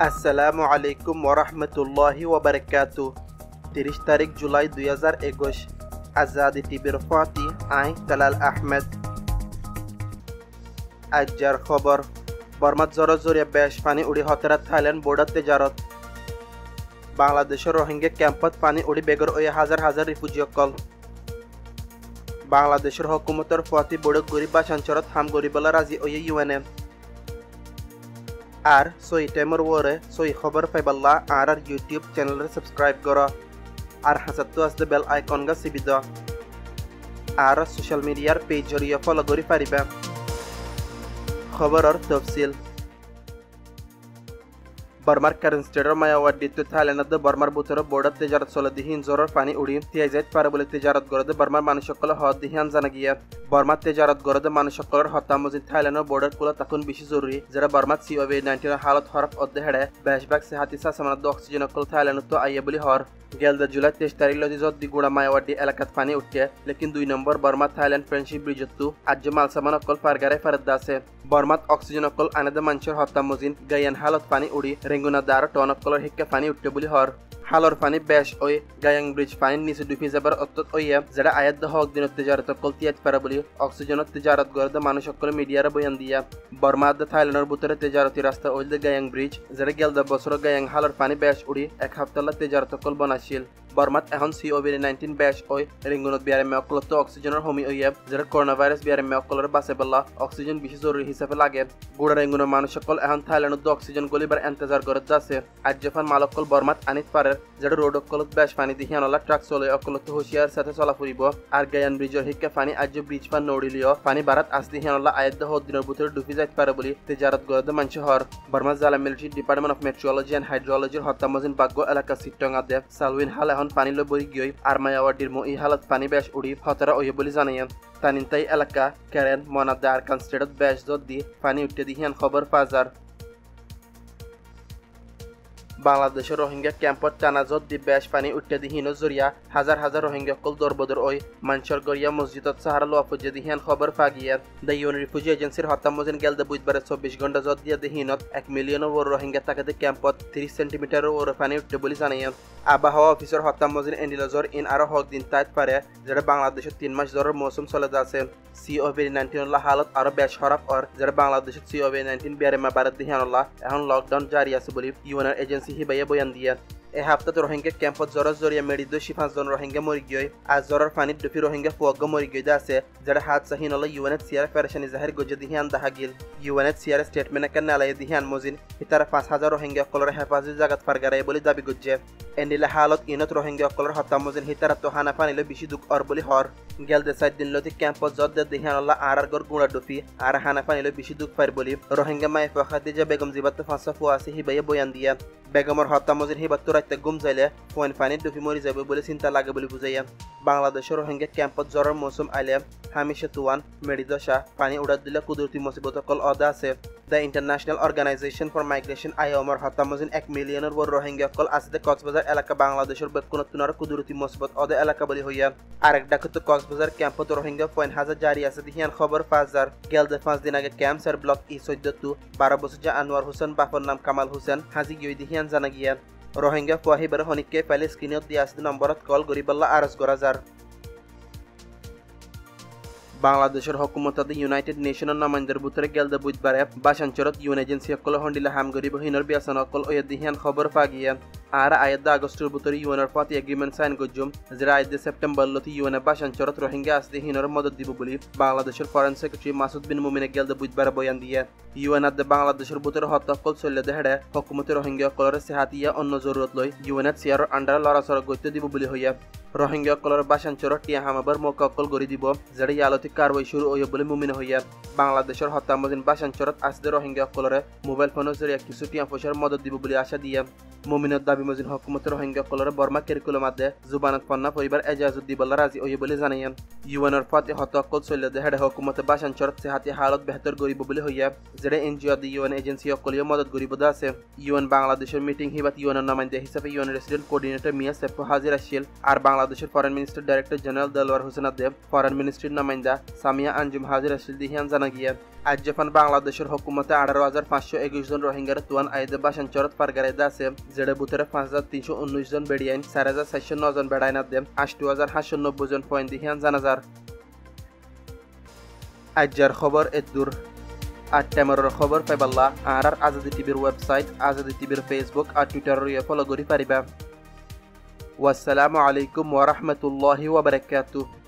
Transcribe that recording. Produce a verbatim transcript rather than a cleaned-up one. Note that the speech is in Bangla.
আসসালামু আলাইকুম ওরহমতুল্লাহি ওবারাকাতু। তিরিশ তারিখ জুলাই দুই হাজার একুশ। আজাদি টিভির ফাতি আই তালাল আহমেদ। আজ্জার খবর। বর্মাত জরর জরিয়া বেশ পানি উড়ি হতেরা থাইল্যান্ড বর্ডার তেজারত। বাংলাদেশের রোহিঙ্গা ক্যাম্পত পানি উড়ি বেগর ওই হাজার হাজার রিফিউজিসকল। বাংলাদেশের হকুমতের ফাতি বড়ক গরিব বাসান চরত হাম গরিবলা রাজি ওই ইউএনএ। আর সই টাইমর ওরে সই খবর পাইবাল্লা আর আর ইউটিউব চ্যানেলের সাবস্ক্রাইব করা আর হাসাত্তু আসতে বেল আইকন গা সিবি দাও আর সোশ্যাল মিডিয়ার পেজ জরিয়ে ফলো করি পারিবা। খবরের তফসিল। বর্মার কারেন্ট স্টেটের মায়াওয়াডিত থাইল্যান্ডে বর্মার বুতর বর্ডার তেজারত চলে দিহিন জোরের পানি উড়ি তিয়াইজাইত পারে বলে তেজারত গরদে বর্মার মানুষ সকল হদ দিহিয়ান জানা গিয়া। বর্মার তেজারত গরদে মানুষ সকলের হত্যা মজিদ থাইল্যান্ডের বর্ডার কুলা তখন বেশি জরুরি যারা বর্মার সিওভি নাইন্টিনের হালত হরফ অর্ধে হেড়ে বেশবাগ সেহাতি সাসমানাদ অক্সিজেন অকল থাইল্যান্ড তো আইয়া বলি হর গেলদে জুলাই তেইশ তারিখ লদি যদ্দি গুড়া মায়াওয়াডি এলাকাত পানি উঠে লেকিন দুই নম্বর বর্মা থাইল্যান্ড ফ্রেন্ডশিপ ব্রিজতু আজ্য মালসামান অকল ফারগারে ফারদ আছে। বর্মাত অক্সিজেন অকল আনাদে মানুষের হত্যা মজিন গায়ান হালত পানি উড়ি রেঙ্গুনা দার টন অকলের হিক্কা পানি উঠতে বলি হর হালর পানি বেশ ওই গায়াং ব্রিজ পানি নিচে ডুবি যাবার অত্যত ওইয়া যারা আয়াত হক দিন তেজারত অকল তিয়াত পারা বলি অক্সিজেনত তেজারত গরদে মানুষ সকল মিডিয়ার বয়ান দিয়া। বর্মাদ থাইল্যান্ডের বুতরে তেজারতি রাস্তা ওইল গায়াং ব্রিজ যারা গেলদা বছর গায়াং হালর পানি বেশ উড়ি এক হাফতাল্লা তেজারত অকল বনাছিল। বর্মাত এখন সিওভি নাইন্টিন বেশ ওই রিঙ্গুনত বিয়ারে মে অকলত অক্সিজেনের হমি ওইয়া যারা করোনা ভাইরাস বিয়ারে মে অকলের বাঁচে পেলা অক্সিজেন বেশি জরুরি হিসাবে লাগে। গুড়া রেঙ্গুনের মানুষ সকল এখন থাইল্যান্ডত অক্সিজেন গলিবার এন্তজার করত যাচ্ছে। আজ যখন মাল অকল বর্মাত আনিত পারে যারা রোড অকলত বেশ পানি দিহিয়ানলা ট্রাক চলে অকলত হুশিয়ার সাথে চলা ফুরিব আর গায়ান ব্রিজের হিক্কা পানি আজ ব্রিজ পান নড়িলিও পানি বারাত আজ দিহিয়ানলা আয়াত হদ দিনের ভিতরে ডুবি যাইতে পারে বলি তেজারত গরদে মানুষ হর। বর্মা জালা military department of meteorology and হাইড্রোলজির হত্যা মজিন বাগ্য এলাকা সিট্টং আদে সালউইন হাল এখন পানি লো বই গিয়ে আর মায়াওয়াডির মো ই হালত পানি বেশ উড়ি হতারা ওই বলি জানাইয়েন। তানিনতাই এলাকা ক্যারেন মনাদে আরকান স্টেটত বেশ জোর দি পানি উঠতে দিহিয়ান খবর ফাজার। বাংলাদেশের রোহিঙ্গা ক্যাম্পত টানা জত দি বেশ পানি উঠতে দিহিন জরিয়া হাজার হাজার রোহিঙ্গা কল দরবদর ওই মানসর গরিয়া মসজিদত সাহারা লো আফুজে দিহিয়ান খবর ফাগিয়া। দ্য ইউএন রিফিউজি এজেন্সির হত্যা মজিন গেলদে বুধবারে চব্বিশ ঘন্টা জত দিয়া দিহিনত এক মিলিয়ন ওর রোহিঙ্গা তাকাতে ক্যাম্পত তিরিশ সেন্টিমিটার ওর পানি উঠতে বলি জানাইয়ান। আবহাওয়া অফিসর হত্যা মজিন এন্ডিলজর ইন আরো হক দিন তাইত পারে যারা বাংলাদেশের তিন মাস জ্বরের মৌসুম চলে যাচ্ছে। সিওভি নাইন্টিন হালত আরো বেশ হরফ আর যারা বাংলাদেশের সিওভি নাইন্টিন বিয়ারে মা বারাত দিহিয়ানল্লাহ এখন লকডাউন জারি আছে বলি ইউএনের এজেন্সি হিবাইয়া বয়ান দিয়া। এ হাপ্তাত রোহিঙ্গা ক্যাম্পত জ্বরের জরিয়া মেডিদ পাঁচজন রোহিঙ্গা মরি গিয়ে আজ জ্বরের পানিত ডুফি রোহিঙ্গা ফুয়াগ্য মরি গিয়ে আছে যারা হাত চাহিন হল ইউএনএচ সিয়ার পেরেশানি জাহির গজে দিহিয়ান দেখা গিল। ইউএনএচ সিয়ার স্টেটমেন্ট একে নালাইয়ে দিহিয়ান মজিন হিতারা পাঁচ হাজার রোহিঙ্গা অকলের হেফাজত জাগাত ফারগারাই বলি দাবি গজ্জে। এন্ডিলা হালত ইনত রোহিঙ্গা অকলের হত্যা মজিন হিতারা তো হানা পানিলে বেশি দুঃখ অর বলি হর গেল দে সাইড দিন লতি ক্যাম্পত জত দে দিহিয়ান আল্লাহ আর আর গর গুড়া ডুফি আর হানা পানিলে বেশি দুঃখ পার বলি রোহিঙ্গা মাই ফখাদি যে বেগম জিবাত ফাঁসা ফুয়া আছে হিবাইয়ে বয়ান দিয়া। বেগমর হত্যা মজিন হিবাত রাইতে গুম যাইলে ফোন পানিত ডুফি মরি যাবে বলে চিন্তা লাগে বলে বুঝাইয়া। বাংলাদেশের রোহিঙ্গা ক্যাম্পত জ্বরের মৌসুম আইলে হামিশে তুয়ান মেডিদশা পানি উড়াত দিলে কুদরতি মুসিবত অকল অদা আছে। The International Organization for Migration আইওমর হত্যা মজিন এক মিলিয়নের বড় রোহিঙ্গা অকল আছে কক্সবাজার এলাকা বাংলাদেশের বেকুনতুনার কুদরতি মুসিবত অদা এলাকা বলি হইয়া। আরেক ডাকত কক্সবাজার ক্যাম্পত রোহিঙ্গা পয়েন্ট হাজার জারি আছে দিহিয়ান খবর ফাজার। গেলদে পাঁচ দিন আগে ক্যাম্প সার ব্লক ই চৈদ্দ টু বারো বছর যা আনোয়ার হোসেন বাপর নাম কামাল হোসেন হাজি গিয়ে দিহিয়ান জানা গিয়া। রোহিঙ্গা ফুয়াহিবার হনিককে পাইলে স্ক্রিনত দিয়া আছে নম্বরত কল গরিবাল্লা আরজ করা যার। বাংলাদেশের হকুমতাতে ইউনাইটেড নেশনের নামাইন্দার বুতরে গেলদে বুধবারে বাসাঞ্চরত ইউএন এজেন্সি অকল হন্ডিলা হাম গরিব হিনর বিয়াসন অকল ওয়া দিহিয়ান খবর ফাগিয়া। আর আয়াত আগস্টের বুতরে ইউএনের পাতি এগ্রিমেন্ট সাইন গজ্জুম যারা আয়াত সেপ্টেম্বর লতি ইউএন বাসাঞ্চরত রোহিঙ্গা আসতে হিনর মদত দিব বলি বাংলাদেশের ফরেন সেক্রেটারি মাসুদ বিন মুমিনে গেলদে বুধবারে বয়ান দিয়ে। ইউএন আদে বাংলাদেশের বুতরে হত্যা অকল চলে দেহেড়ে হকুমতে রোহিঙ্গা অকলরে সেহাতিয়া অন্য জরুরত লই ইউএনএচ সিয়ার আন্ডার লড়াচড়া গত্য দিব বলি হইয়া। রোহিঙ্গা অকলর বাসাঞ্চরত টিয়া হামাবার মৌকা অকল গড়ি দিব যারা ইয়ালতি কারওয়াই শুরু হইয়া বলে মুমিনে হইয়া। বাংলাদেশের হত্যা মজিন বাসাঞ্চরত আসতে রোহিঙ্গা অকলরে মোবাইল ফোনের জরিয়া কিছু টিয়া পয়সার মদত দিব বলে আশা দিয়া। মুমিনের দাবি মজিন হকুমতে রোহিঙ্গা অকলরে বর্মা কেরিকুলাম আদে জুবানত পন্না পরিবার এজাজুদ দিবল্লা রাজি ওই বলে জানাইয়ান। ইউএনের ফাতে হত্যা অকল চলে দেহেড়ে হকুমতে বাসাঞ্চরত সেহাতি হালত বেহতর গরিব বলে হইয়া যেটা এনজিও দি ইউএন এজেন্সি অকলীয় মদত গরিব আছে। ইউএন বাংলাদেশের মিটিং হিবাত ইউএনের নামাইন্দা হিসাবে UN resident coordinator Mia Seppo হাজির আসছিল আর বাংলা বাংলাদেশের foreign minister director general Delwar Hossain আদেব ফরেন মিনিস্ট্রির নামাইন্দা সামিয়া আঞ্জুম হাজির আসিল দিহিয়ান জানা গিয়া আজ যখন বাংলাদেশের হুকুমতে আঠারো হাজার পাঁচশো একুশ জন রোহিঙ্গার তুয়ান আইদে বাসান চরত পারগারাইদা আছে যেটা বুথের পাঁচ হাজার তিনশো উনিশ জন বেড়িয়াইন চার হাজার চারশো ন জন বেড়াইন আদেব আষ্টু হাজার সাতশো নব্বই জন পয়েন্ট দিহিয়ান জানাজার আজ্জার খবর এদুর আর টেমরের খবর পাইবাল্লা আর আর আজাদি টিভির ওয়েবসাইট আজাদি টিভির ফেসবুক আর টুইটারের ইয়ে ফলো করি পারিবা ওয়াসসালামু আলাইকুম ওয়া রাহমাতুল্লাহি ওয়া বারাকাতুহু।